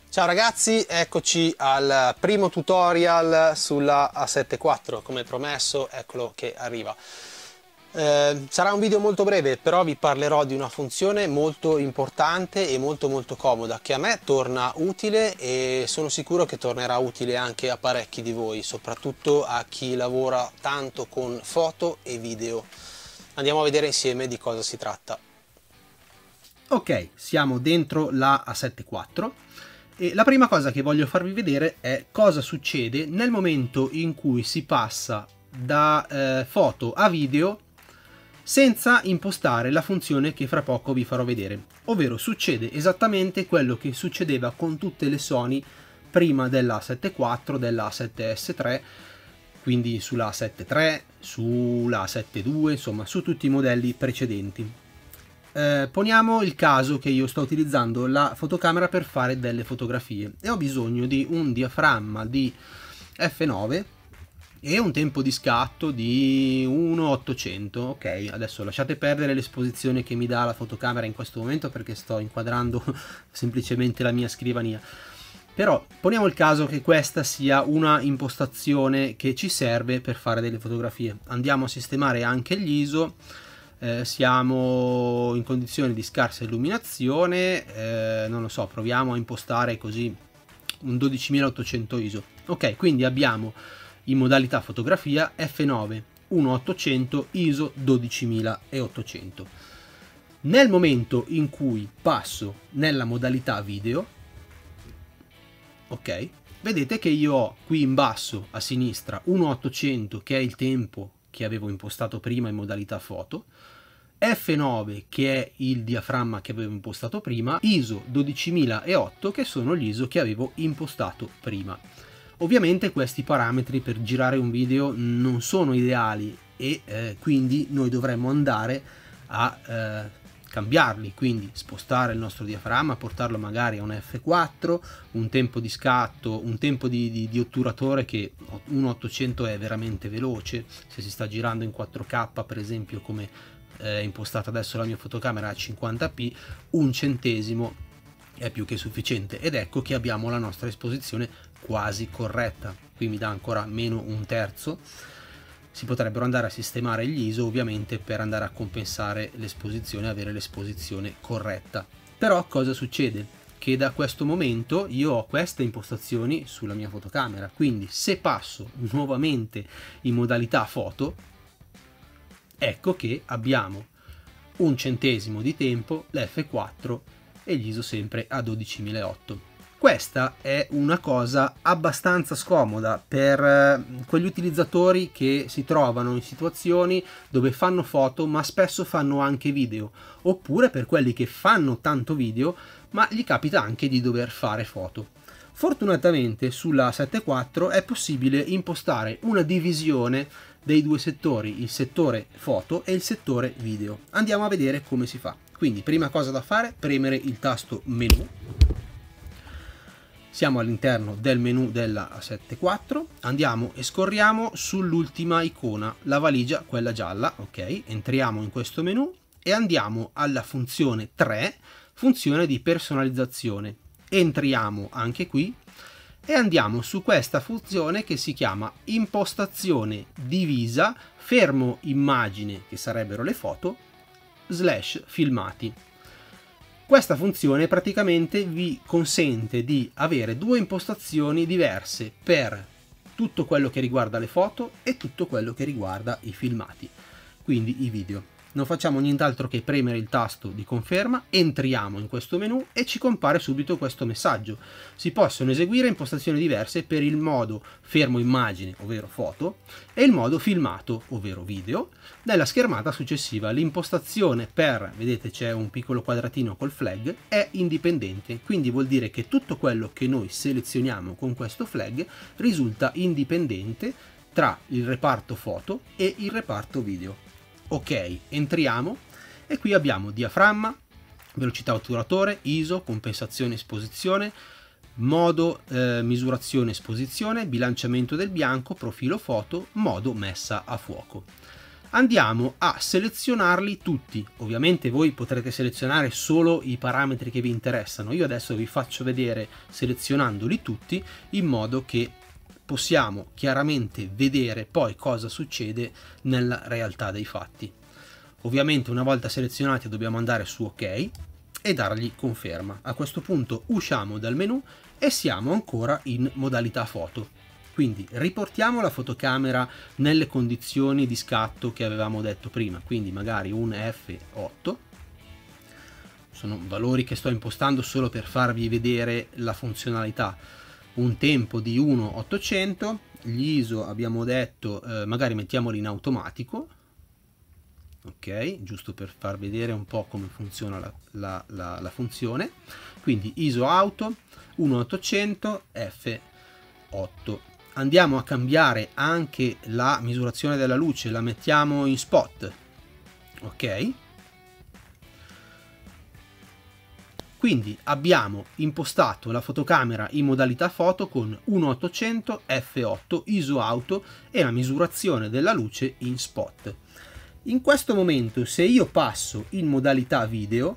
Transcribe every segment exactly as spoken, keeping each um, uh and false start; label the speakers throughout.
Speaker 1: Ciao ragazzi, eccoci al primo tutorial sulla A sette quattro, come promesso, eccolo che arriva. Eh, sarà un video molto breve, però vi parlerò di una funzione molto importante e molto molto comoda, che a me torna utile e sono sicuro che tornerà utile anche a parecchi di voi, soprattutto a chi lavora tanto con foto e video. Andiamo a vedere insieme di cosa si tratta.
Speaker 2: Ok, siamo dentro la A sette quattro. E la prima cosa che voglio farvi vedere è cosa succede nel momento in cui si passa da eh, foto a video senza impostare la funzione che fra poco vi farò vedere. Ovvero succede esattamente quello che succedeva con tutte le Sony prima della A sette quattro, della A sette S tre, quindi sulla A sette tre, sulla A sette due, insomma su tutti i modelli precedenti. Eh, poniamo il caso che io sto utilizzando la fotocamera per fare delle fotografie e ho bisogno di un diaframma di F nove e un tempo di scatto di uno ottocento. Ok, adesso lasciate perdere l'esposizione che mi dà la fotocamera in questo momento perché sto inquadrando semplicemente la mia scrivania. Però poniamo il caso che questa sia una impostazione che ci serve per fare delle fotografie. Andiamo a sistemare anche gli I S O. Eh, siamo in condizioni di scarsa illuminazione, eh, non lo so, proviamo a impostare così un dodicimilaottocento I S O. Ok, quindi abbiamo in modalità fotografia F nove uno ottocento I S O dodicimilaottocento. Nel momento in cui passo nella modalità video, ok, vedete che io ho qui in basso a sinistra uno ottocento che è il tempo che avevo impostato prima in modalità foto, F nove che è il diaframma che avevo impostato prima, I S O dodicimilaotto che sono gli I S O che avevo impostato prima. Ovviamente questi parametri per girare un video non sono ideali e eh, quindi noi dovremmo andare a eh, cambiarli, quindi spostare il nostro diaframma, portarlo magari a un F quattro, un tempo di scatto, un tempo di, di, di otturatore che uno ottocento è veramente veloce, se si sta girando in quattro K per esempio come è impostata adesso la mia fotocamera a cinquanta p, un centesimo è più che sufficiente ed ecco che abbiamo la nostra esposizione quasi corretta. Qui mi dà ancora meno un terzo. Si potrebbero andare a sistemare gli I S O ovviamente per andare a compensare l'esposizione e avere l'esposizione corretta. Però cosa succede? Che da questo momento io ho queste impostazioni sulla mia fotocamera, quindi se passo nuovamente in modalità foto, ecco che abbiamo un centesimo di tempo, l'F quattro e gli I S O sempre a dodicimilaotto. Questa è una cosa abbastanza scomoda per quegli utilizzatori che si trovano in situazioni dove fanno foto ma spesso fanno anche video, oppure per quelli che fanno tanto video ma gli capita anche di dover fare foto. Fortunatamente sulla A sette quattro è possibile impostare una divisione dei due settori, il settore foto e il settore video. Andiamo a vedere come si fa. Quindi prima cosa da fare, premere il tasto menu. Siamo all'interno del menu della A sette quattro, andiamo e scorriamo sull'ultima icona, la valigia, quella gialla, ok? Entriamo in questo menu e andiamo alla funzione tre, funzione di personalizzazione. Entriamo anche qui e andiamo su questa funzione che si chiama impostazione divisa, fermo immagine, che sarebbero le foto, slash filmati. Questa funzione praticamente vi consente di avere due impostazioni diverse per tutto quello che riguarda le foto e tutto quello che riguarda i filmati, quindi i video. Non facciamo nient'altro che premere il tasto di conferma, entriamo in questo menu e ci compare subito questo messaggio. Si possono eseguire impostazioni diverse per il modo fermo immagine, ovvero foto, e il modo filmato, ovvero video. Nella schermata successiva l'impostazione per, vedete c'è un piccolo quadratino col flag, è indipendente, quindi vuol dire che tutto quello che noi selezioniamo con questo flag risulta indipendente tra il reparto foto e il reparto video. Ok, entriamo e qui abbiamo diaframma, velocità otturatore, I S O, compensazione esposizione, modo eh, misurazione esposizione, bilanciamento del bianco, profilo foto, modo messa a fuoco. andiamo a selezionarli tutti. Ovviamente voi potrete selezionare solo i parametri che vi interessano, io adesso vi faccio vedere selezionandoli tutti in modo che possiamo chiaramente vedere poi cosa succede nella realtà dei fatti. Ovviamente una volta selezionati dobbiamo andare su ok e dargli conferma. A questo punto usciamo dal menu e siamo ancora in modalità foto. Quindi riportiamo la fotocamera nelle condizioni di scatto che avevamo detto prima, quindi magari un effe otto, sono valori che sto impostando solo per farvi vedere la funzionalità, un tempo di uno virgola ottocento, gli I S O abbiamo detto eh, magari mettiamoli in automatico, ok, giusto per far vedere un po' come funziona la, la, la, la funzione, quindi I S O auto uno virgola ottocento effe otto. Andiamo a cambiare anche la misurazione della luce, la mettiamo in spot, ok? Quindi abbiamo impostato la fotocamera in modalità foto con uno virgola ottocento effe otto I S O auto e la misurazione della luce in spot. In questo momento, se io passo in modalità video,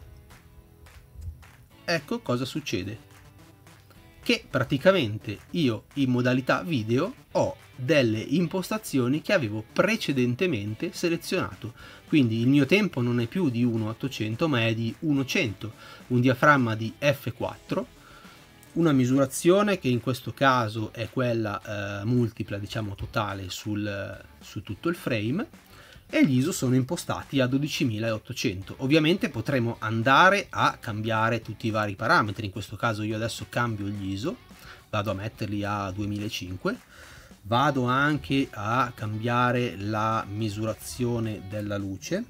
Speaker 2: ecco cosa succede. Che praticamente io in modalità video ho delle impostazioni che avevo precedentemente selezionato, quindi il mio tempo non è più di uno virgola ottocento ma è di uno virgola cento, un diaframma di effe quattro, una misurazione che in questo caso è quella eh, multipla, diciamo totale sul, su tutto il frame, e gli I S O sono impostati a dodicimilaottocento. Ovviamente potremo andare a cambiare tutti i vari parametri, in questo caso io adesso cambio gli I S O, vado a metterli a duemilacinque, vado anche a cambiare la misurazione della luce,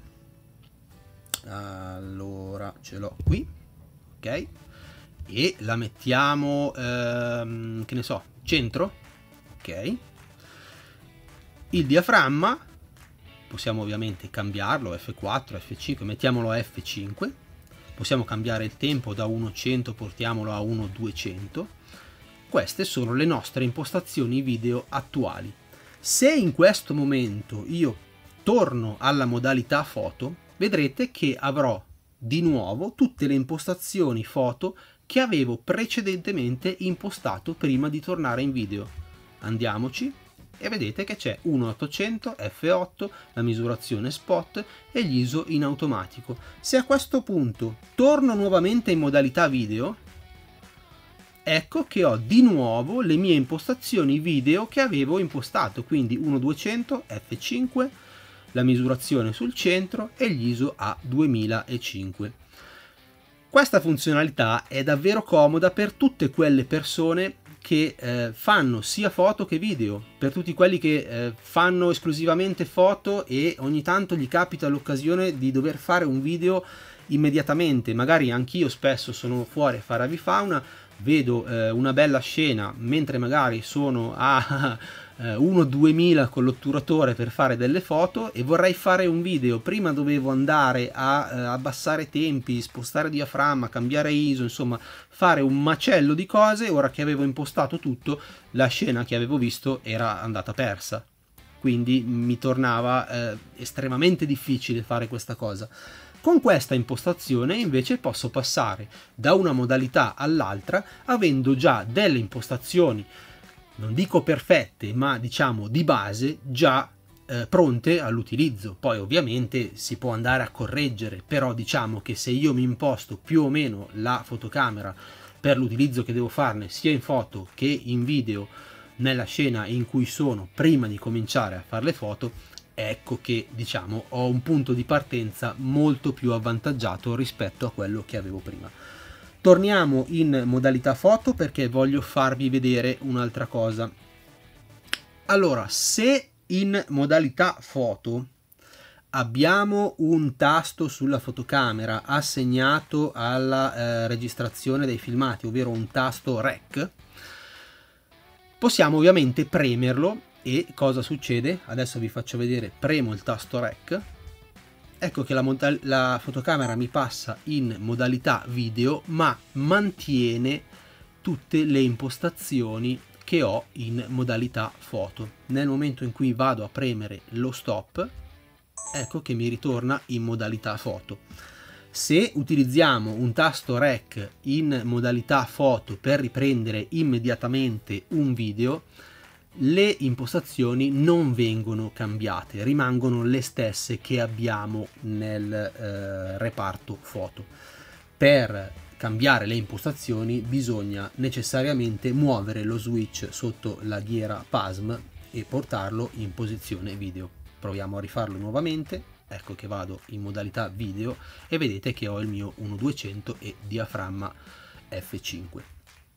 Speaker 2: allora ce l'ho qui, ok, e la mettiamo ehm, che ne so, centro, ok. Il diaframma possiamo ovviamente cambiarlo, effe quattro, effe cinque, mettiamolo a effe cinque, possiamo cambiare il tempo da uno virgola cento, portiamolo a uno virgola duecento. Queste sono le nostre impostazioni video attuali. Se in questo momento io torno alla modalità foto, vedrete che avrò di nuovo tutte le impostazioni foto che avevo precedentemente impostato prima di tornare in video. Andiamoci. E vedete che c'è uno virgola ottocento effe otto, la misurazione spot e gli I S O in automatico. Se a questo punto torno nuovamente in modalità video, ecco che ho di nuovo le mie impostazioni video che avevo impostato, quindi uno virgola duecento effe cinque, la misurazione sul centro e gli I S O a duemilacinque. Questa funzionalità è davvero comoda per tutte quelle persone che eh, fanno sia foto che video, per tutti quelli che eh, fanno esclusivamente foto e ogni tanto gli capita l'occasione di dover fare un video immediatamente. Magari anch'io spesso sono fuori a fare avifauna, vedo eh, una bella scena mentre magari sono a uno duemila con l'otturatore per fare delle foto e vorrei fare un video. Prima dovevo andare a eh, abbassare tempi, spostare diaframma, cambiare I S O, insomma fare un macello di cose. Ora che avevo impostato tutto, la scena che avevo visto era andata persa, quindi mi tornava eh, estremamente difficile fare questa cosa. Con questa impostazione invece posso passare da una modalità all'altra avendo già delle impostazioni, non dico perfette, ma diciamo di base già eh, pronte all'utilizzo. Poi ovviamente si può andare a correggere, però diciamo che se io mi imposto più o meno la fotocamera per l'utilizzo che devo farne sia in foto che in video nella scena in cui sono prima di cominciare a fare le foto, ecco che diciamo ho un punto di partenza molto più avvantaggiato rispetto a quello che avevo prima. Torniamo in modalità foto perché voglio farvi vedere un'altra cosa. Allora, se in modalità foto abbiamo un tasto sulla fotocamera assegnato alla eh, registrazione dei filmati, ovvero un tasto rec, possiamo ovviamente premerlo e cosa succede? Adesso vi faccio vedere, premo il tasto rec. Ecco che la, la fotocamera mi passa in modalità video ma mantiene tutte le impostazioni che ho in modalità foto. Nel momento in cui vado a premere lo stop, ecco che mi ritorna in modalità foto. Se utilizziamo un tasto rec in modalità foto per riprendere immediatamente un video, le impostazioni non vengono cambiate, rimangono le stesse che abbiamo nel eh, reparto foto. Per cambiare le impostazioni bisogna necessariamente muovere lo switch sotto la ghiera P A S M e portarlo in posizione video. Proviamo a rifarlo nuovamente. Ecco che vado in modalità video e vedete che ho il mio uno duecento e diaframma F cinque.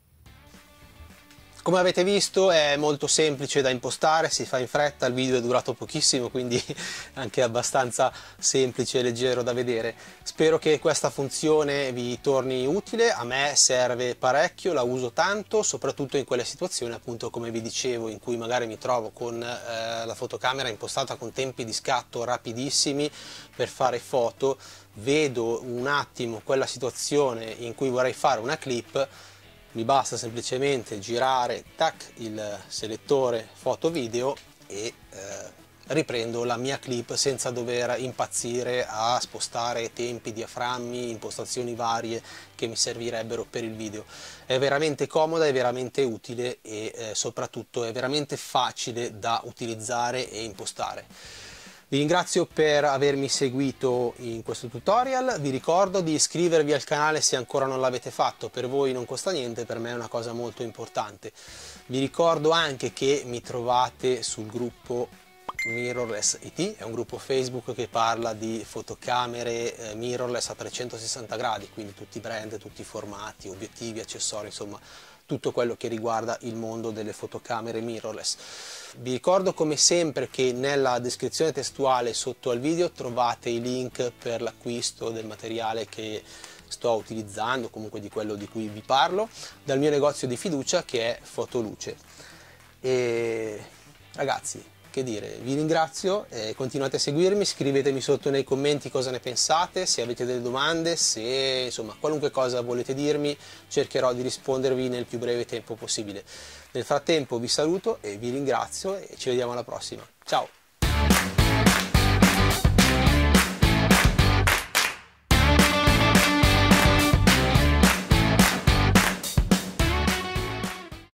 Speaker 1: Come avete visto è molto semplice da impostare, si fa in fretta, il video è durato pochissimo, quindi anche abbastanza semplice e leggero da vedere. Spero che questa funzione vi torni utile, a me serve parecchio, la uso tanto, soprattutto in quelle situazioni, appunto come vi dicevo, in cui magari mi trovo con eh, la fotocamera impostata con tempi di scatto rapidissimi per fare foto, vedo un attimo quella situazione in cui vorrei fare una clip, mi basta semplicemente girare tac, il selettore foto video e eh, riprendo la mia clip senza dover impazzire a spostare tempi, diaframmi, impostazioni varie che mi servirebbero per il video. È veramente comoda, è veramente utile e eh, soprattutto è veramente facile da utilizzare e impostare. Vi ringrazio per avermi seguito in questo tutorial, vi ricordo di iscrivervi al canale se ancora non l'avete fatto, per voi non costa niente, per me è una cosa molto importante. Vi ricordo anche che mi trovate sul gruppo Mirrorless I T, è un gruppo Facebook che parla di fotocamere eh, mirrorless a trecentosessanta gradi, quindi tutti i brand, tutti i formati, obiettivi, accessori, insomma tutto quello che riguarda il mondo delle fotocamere mirrorless. Vi ricordo come sempre che nella descrizione testuale sotto al video trovate i link per l'acquisto del materiale che sto utilizzando, comunque di quello di cui vi parlo, dal mio negozio di fiducia che è Fotoluce. E ragazzi, che dire, vi ringrazio, eh, continuate a seguirmi, scrivetemi sotto nei commenti cosa ne pensate, se avete delle domande, se insomma qualunque cosa volete dirmi, cercherò di rispondervi nel più breve tempo possibile. Nel frattempo vi saluto e vi ringrazio e ci vediamo alla prossima. Ciao!